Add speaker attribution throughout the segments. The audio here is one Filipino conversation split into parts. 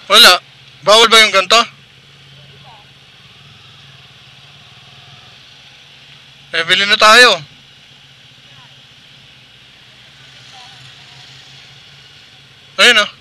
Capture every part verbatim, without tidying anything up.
Speaker 1: Wala. Bawal ba yung ganito? Eh, bili na tayo. Ayun ah.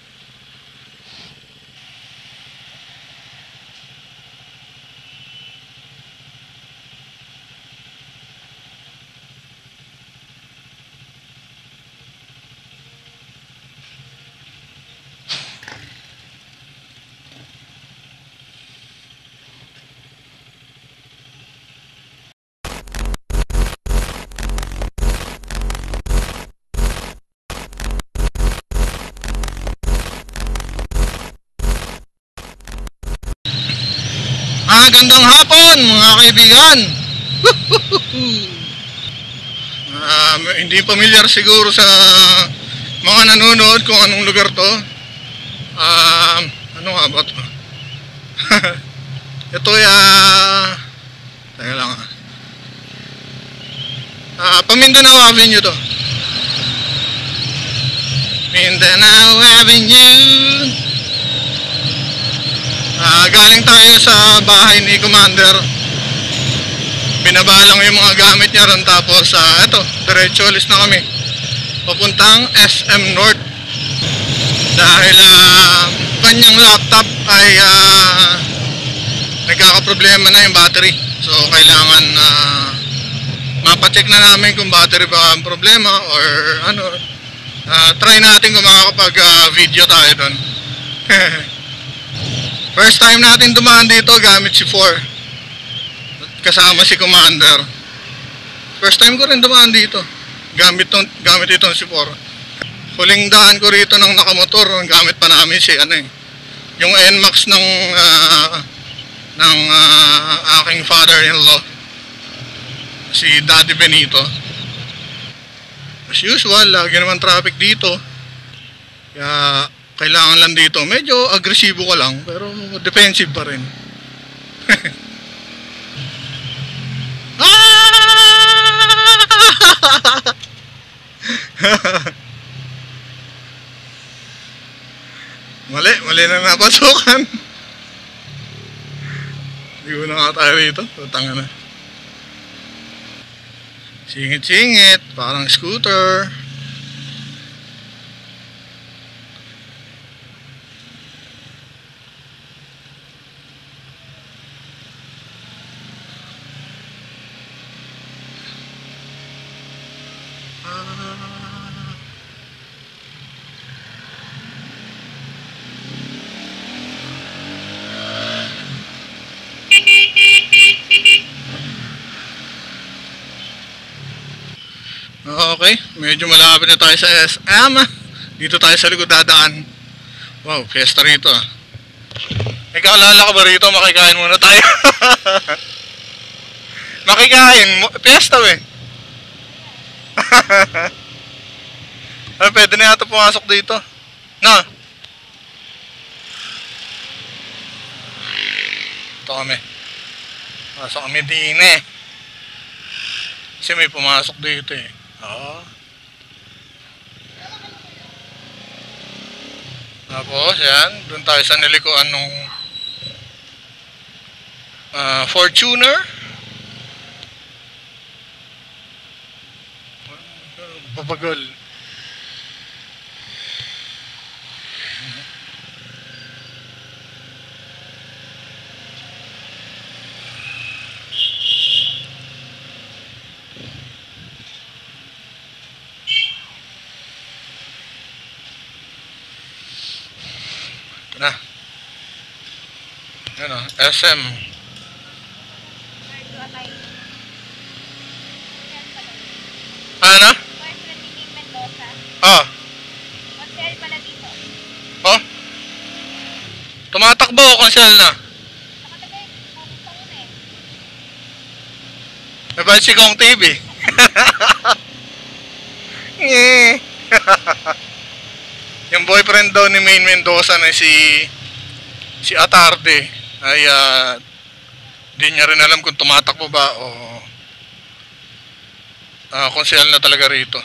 Speaker 1: Magandang hapon mga kaibigan. uh, Hindi familiar siguro sa mga nanonood kung anong lugar to. uh, Ano nga ba to? Ito ay uh, Teka lang ah uh, Pamindanao Avenue to. Mindanao Avenue. Uh, galing tayo sa bahay ni Commander. Binaba lang yung mga gamit niya ron. Tapos uh, eto, diretso alis na kami papuntang S M North. Dahil uh, kanyang laptop ay uh, nagkakaproblema na yung battery. So kailangan uh, mapacheck na namin kung battery ba ang problema or ano. uh, Try natin kung makakapag uh, video tayo doon. First time natin dumaan dito gamit si four. Kasama si Commander. First time ko rin dumaan dito gamit, tong, gamit itong si four. Huling daan ko rito ng nakamotor, gamit pa namin si ano eh, yung N MAX ng uh, ng uh, aking father-in-law, si Daddy Benito. As usual, lagi naman traffic dito. Kaya kailangan lang dito, medyo agresibo ka lang, pero defensive pa rin. Mali, mali na napasukan. Hindi ko na nga tayo rito, tutanga na. Singit-singit, parang scooter. Okay, medyo malapit na tayo sa S M. Dito tayo sa likod dadaan. Wow, fiesta rito ah. Ikaw, lala ka ba rito? Makikain muna tayo. Makikain? Fiesta eh. Ay, pwede na yata pumasok dito. Na? Ito kami. Pasok kami din eh. Kasi may pumasok dito eh. Oo. Tapos yan, doon tayo sa nilikuan nung uh, Fortuner. Babagal. Na. Ano, S M. Ano? Ah. Oh. Tumatakbo o cancel na? May ba si Kong T V? Eh. Yung boyfriend daw ni Maine Mendoza na si si Atarde ay uh, di niya rin alam kung tumatakbo ba o uh, konsel na talaga rito.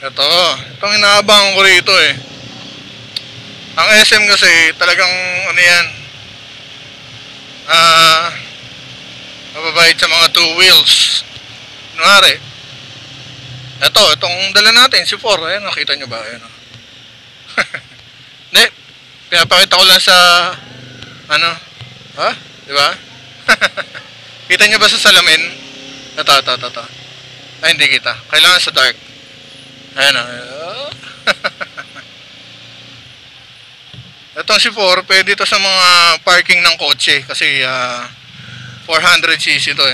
Speaker 1: Ito, itong inaabangan ko rito eh. Ang S M kasi talagang ano yan, ah, mababait sa mga two wheels. Kunwari, ito, itong dala natin, si four, ayan, nakita nyo ba? Ayan, oh. Hindi, pinapakita ko lang sa, ano, ha? Diba? Kita nyo ba sa salamin? Ito, ito, ito, ito. Ay, hindi kita. Kailangan sa dark. Ayan, oh. Itong si four, pwede ito sa mga parking ng kotse kasi uh, four hundred c c to eh.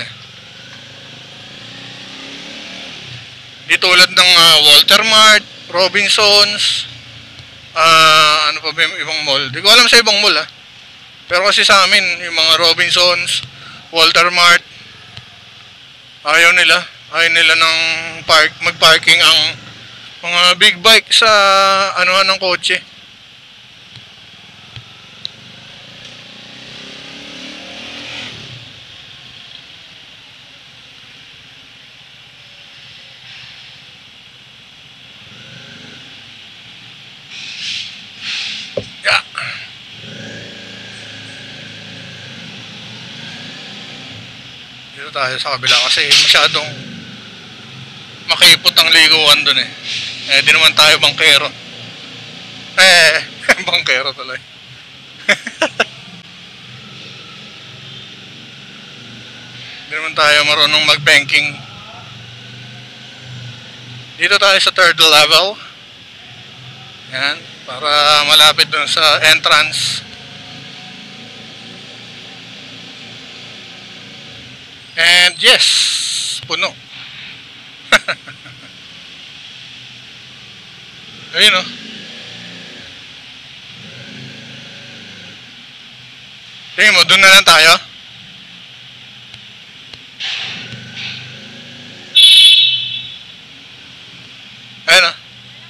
Speaker 1: Di tulad ng uh, Walter Mart, Robinsons, uh, ano pa ba yung ibang mall? Di ko alam sa ibang mall ah. Pero kasi sa amin, yung mga Robinsons, Walter Mart, ayaw nila. Ayaw nila ng park, mag-parking ang mga big bike sa ano ng kotse. Yeah. Dito tayo sa kabila kasi masyadong makipot ang liguan dun eh. Eh di naman tayo bangkero. Eh, bangkero tuloy. Di naman tayo marunong mag-banking. Dito tayo sa third level. Yan, para malapit dun sa entrance. And yes, puno. Ayun o. Tingin mo, dun na lang tayo. Ayun o.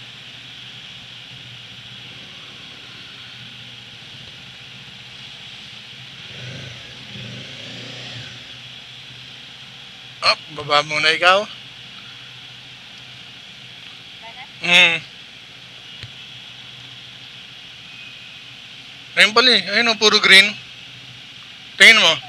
Speaker 1: Up, baba muna ikaw. Hmm. Ayun pala eh. Ayun o, puro green. Tingin mo.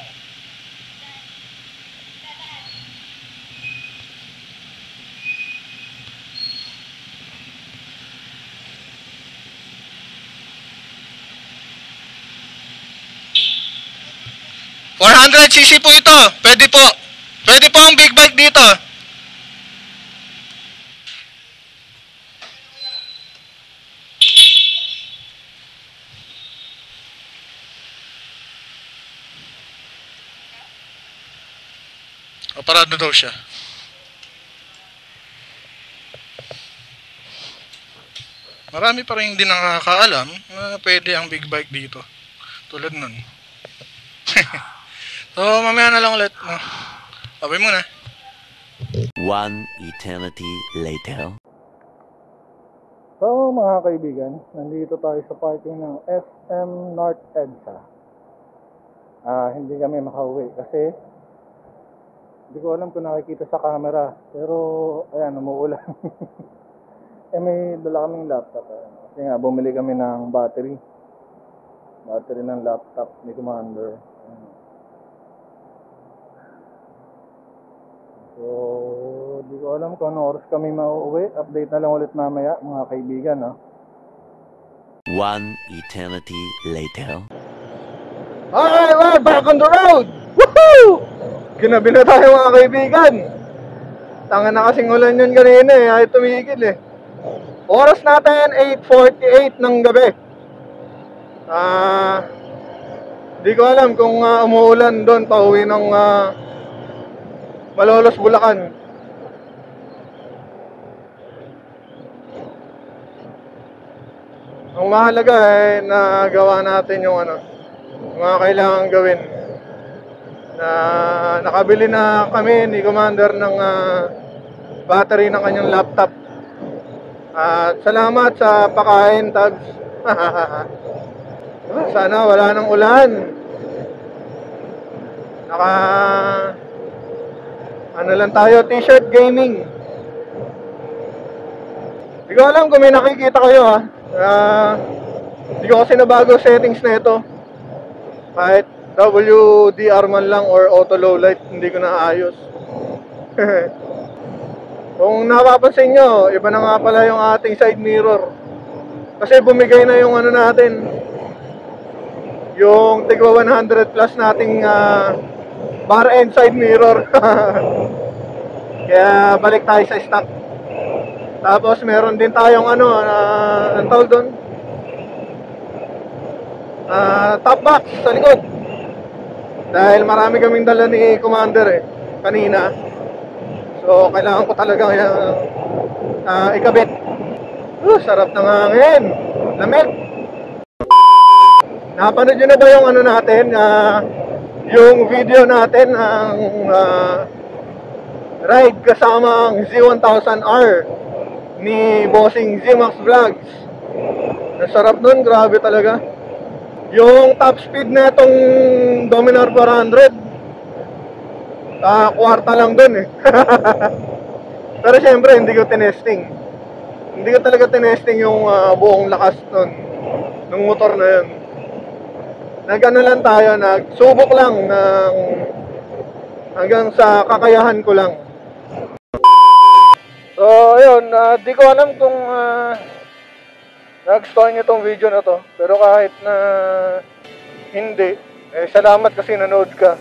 Speaker 1: four hundred c c po ito. Pwede po. Pwede po ang big bike dito. O, parado daw siya. Marami pa rin hindi nakakaalam na pwede ang big bike dito. Tulad nun. So, mamaya na lang ulit. No? Abay muna.
Speaker 2: One eternity later.
Speaker 1: So, mga kaibigan, nandito tayo sa parking ng S M North EDSA. Ah, hindi kami makauwi kasi hindi ko alam kung nakikita sa camera. Pero, ayan, umuulan. Eh, may dala kaming laptop. Ayan. Kasi nga, bumili kami ng battery. Battery ng laptop ni Commander. Ayan. So, di ko alam kung ano oras kami mauuwi. Update na lang ulit mamaya, mga kaibigan. No?
Speaker 2: One eternity later.
Speaker 1: Alright, we're back on the road! Woohoo! Ginabi na tayo mga kaibigan. Tanga na kasing ulan yun kanina eh. Ay tumigil eh. Oras natin eight forty-eight ng gabi. Ah, di ko alam kung uh, umuulan doon pauwi ng uh, Malolos, Bulacan. Ang mahalaga ay nagawa natin yung ano, mga kailangan gawin. Na nakabili na kami ni Commander ng uh, battery ng kanyang laptop. At salamat sa pakain, Tabs. Sana wala nang ulan. Naka ano lang tayo, t-shirt gaming. Hindi ko alam kung may nakikita kayo ha. Ah, Hindi ko kasi nabago settings na ito. Kahit W D R man lang or auto low light, hindi ko na ayos. Kung napapansin nyo, iba na nga pala yung ating side mirror. Kasi bumigay na yung ano natin, yung tigwa one hundred plus nating uh, bar end side mirror. Kaya balik tayo sa stock. Tapos meron din tayong ano, uh, ang tawag doon, uh, top box sa likod. Dahil marami kaming dala ni Commander eh, kanina. So kailangan ko talaga uh, uh, ikabit. Uh, sarap ng hangin. Lamig. Napanood nyo na ba yung ano natin, uh, yung video natin ang uh, ride kasama ang Z one thousand R ni Bossing Z-Max Vlogs. Nasarap nun, grabe talaga. Yung top speed na itong Dominar four hundred, uh, kwarta lang dun eh. Pero syempre hindi ko tinesting. Hindi ko talaga tinesting yung uh, buong lakas nun, ng motor na yun. Nag-ano lang tayo, nagsubok lang ng hanggang sa kakayahan ko lang. So, ayun, uh, di ko alam kung uh, nag-store nyo itong video na to. Pero kahit na hindi, eh, salamat kasi nanood ka.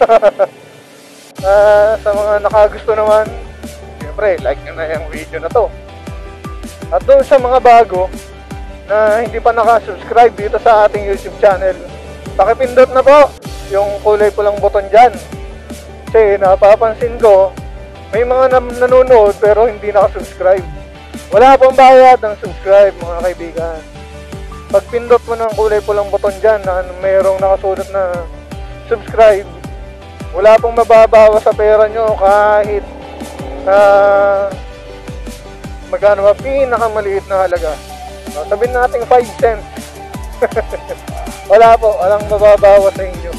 Speaker 1: uh, sa mga nakagusto naman, siyempre, like nyo na yung video na to. At doon sa mga bago na hindi pa nakasubscribe dito sa ating YouTube channel, pakipindot na po yung kulay pulang buton dyan. Kasi napapansin ko, may mga nanonood pero hindi nakasubscribe. Wala pong bayad ng subscribe mga kaibigan. Pag pindot mo ng kulay pulang buton dyan na mayroong nakasulat na subscribe, wala pong mababawas sa pera nyo kahit uh, magkano ba, pinakamaliit na halaga. Uh, sabihin natin five cents. Wala po, walang mababawas sa inyo.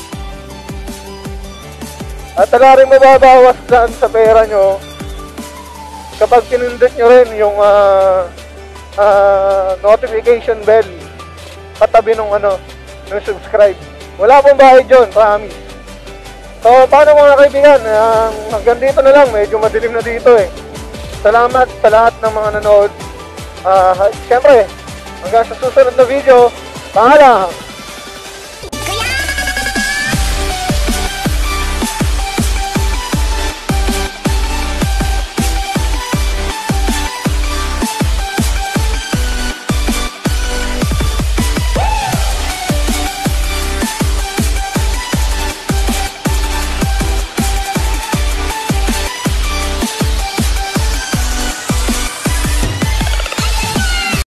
Speaker 1: At wala rin mababawas dyan sa pera nyo kapag pinindot nyo rin yung uh, uh, notification bell katabi nung ano, nung subscribe. Wala pong bayad yun, promise. So, paano mga kaibigan? Uh, hanggang dito na lang, medyo madilim na dito eh. Salamat sa lahat ng mga nanood. Uh, Siyempre, hanggang sa susunod na video, paalam!